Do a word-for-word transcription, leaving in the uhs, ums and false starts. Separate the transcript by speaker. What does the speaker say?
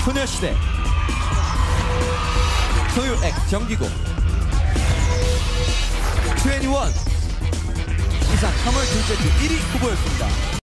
Speaker 1: 소녀시대 소유액 정기고 이십일 이상 삼월 둘째 주 일 위 후보였습니다.